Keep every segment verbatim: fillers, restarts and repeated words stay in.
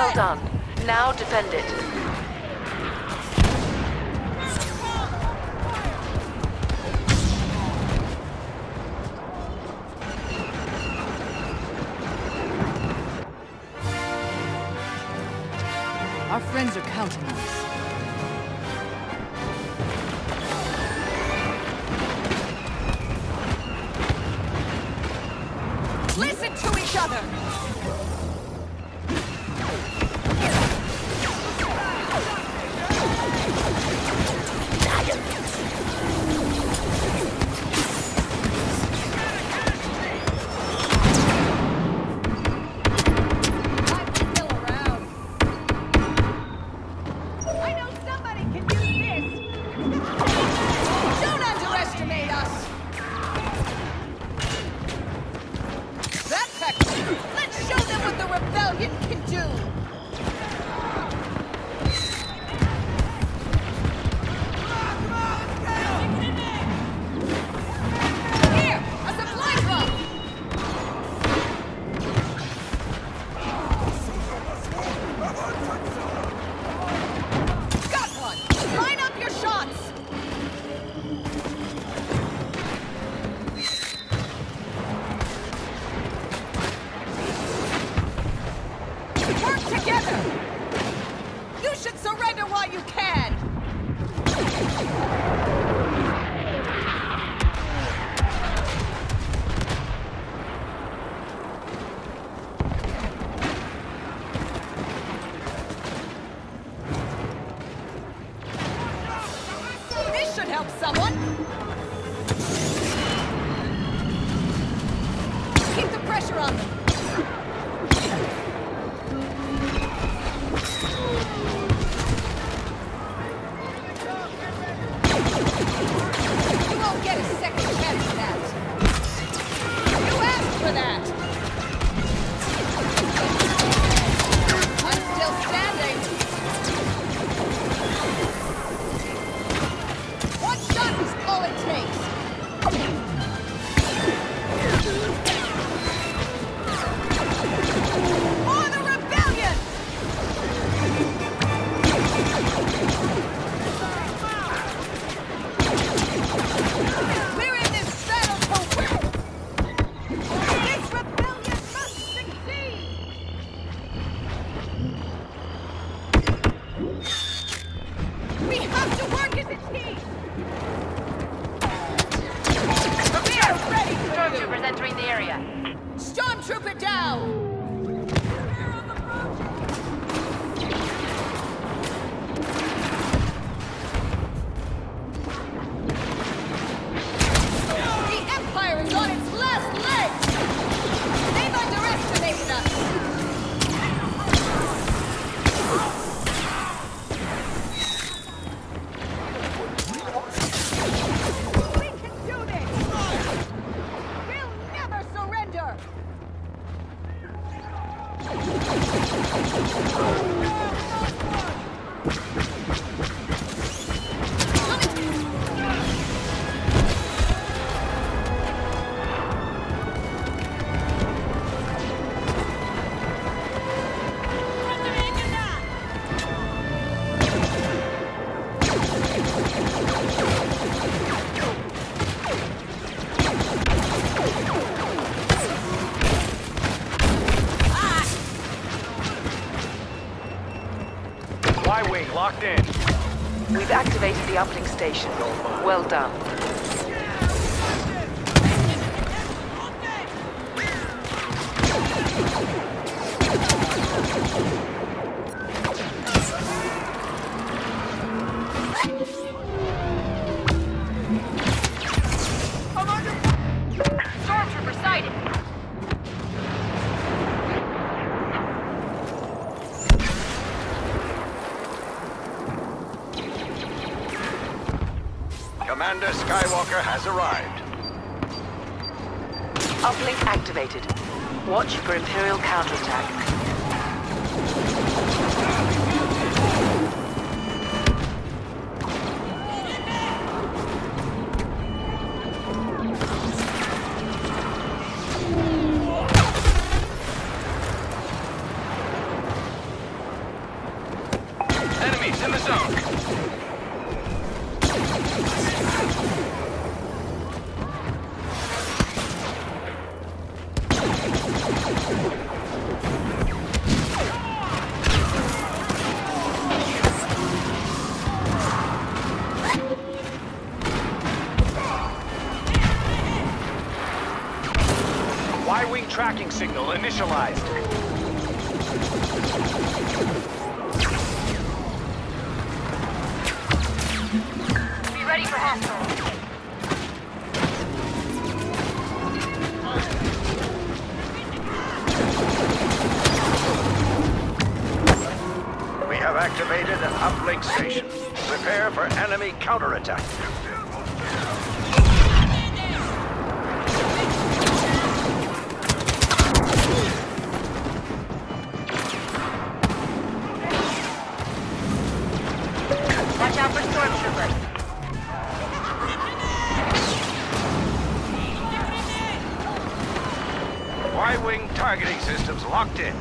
Well done. Now defend it. Our friends are counting on us. Listen to each other! Help someone! Keep the pressure on them! You won't get a second chance at that! You asked for that! I'm still standing! All it takes. For the rebellion! We're in this battle to win! This rebellion must succeed! We have to work as a team! Stormtroopers entering the area. Stormtrooper down! The Empire is on its last legs! They've underestimated us! Y-wing locked in. We've activated the uplink station. Well done. Stormtrooper sighted! Commander Skywalker has arrived. Uplink activated. Watch for Imperial counterattack. Enemies in the zone. Y-wing tracking signal initialized. Be ready for hostile. We have activated an uplink station. Prepare for enemy counterattack. Watch out for stormtroopers. Y-wing targeting systems locked in.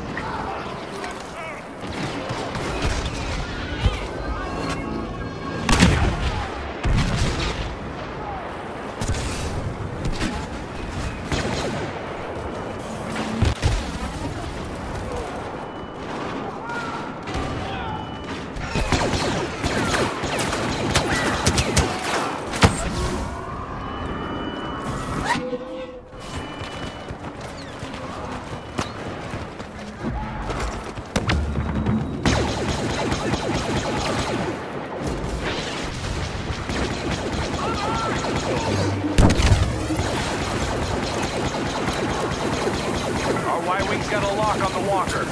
Our Y-wing's got a lock on the walker.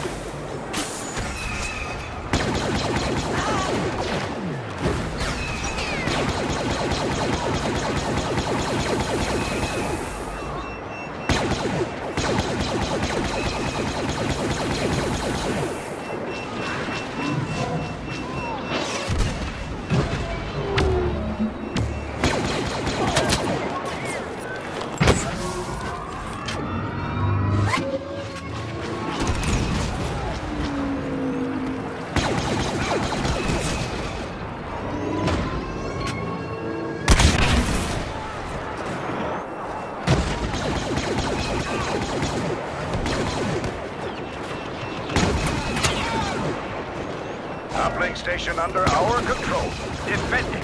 Uplink station under our control. Defending.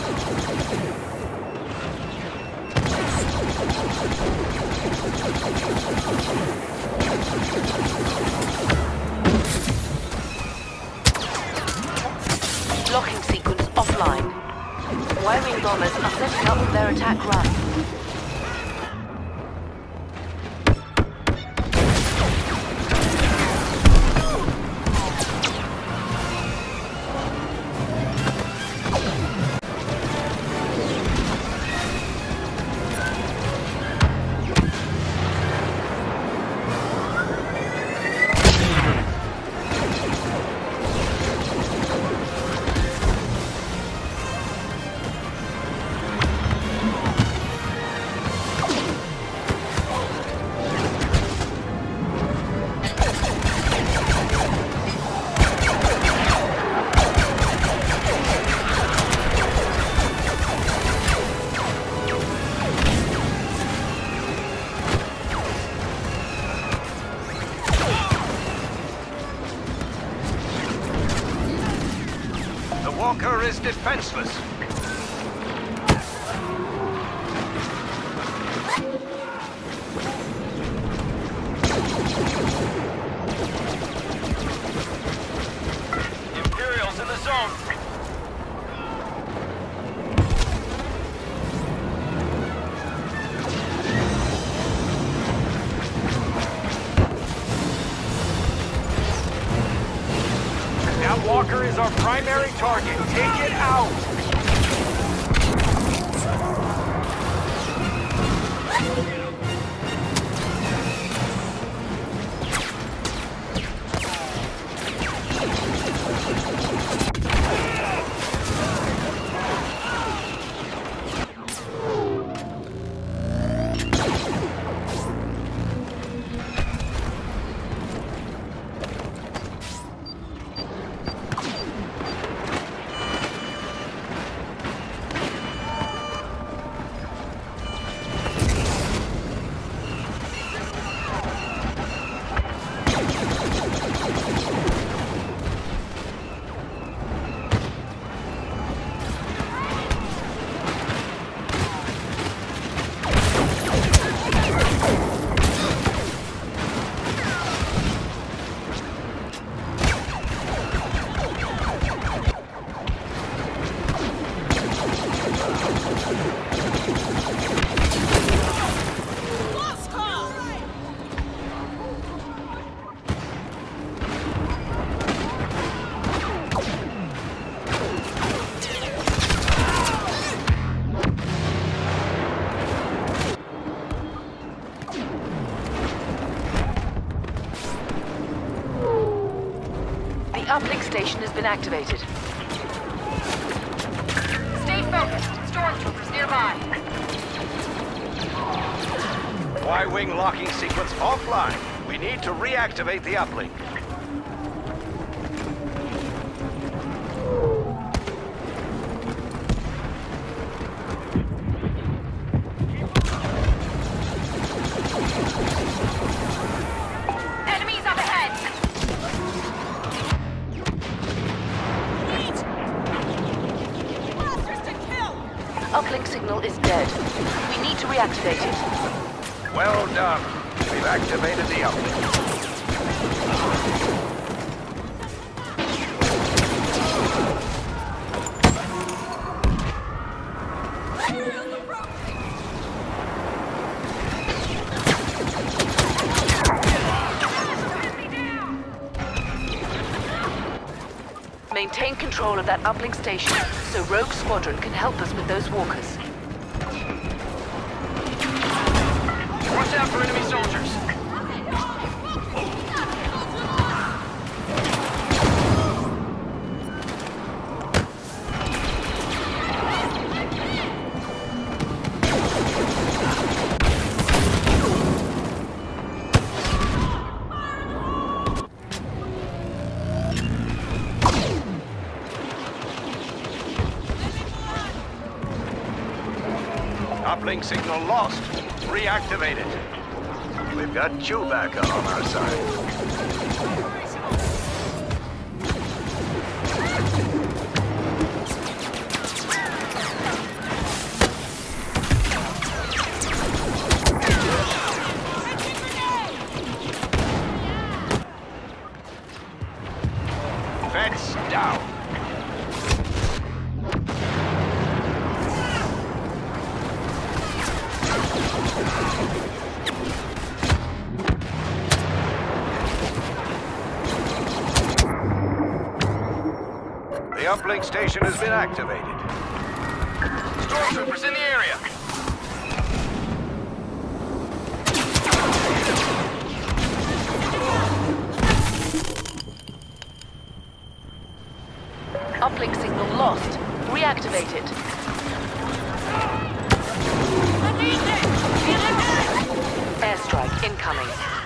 Locking sequence offline. Y-wing bombers are setting up their attack run. Walker is defenseless. Imperials in the zone. That walker is our primary target. Take it out! station has been activated. Stay focused. Stormtroopers nearby. Y-wing locking sequence offline. We need to reactivate the uplink. Enemies up ahead. Blasters to kill. Uplink signal is dead. We need to reactivate it. Well done. We've activated the uplink. Maintain control of that uplink station so Rogue Squadron can help us with those walkers. Watch out for enemy soldiers. Uplink signal lost. Reactivated. We've got Chewbacca on our side. Fence down. The uplink station has been activated. Stormtroopers in the area. Uplink signal lost. Reactivate it. Airstrike incoming.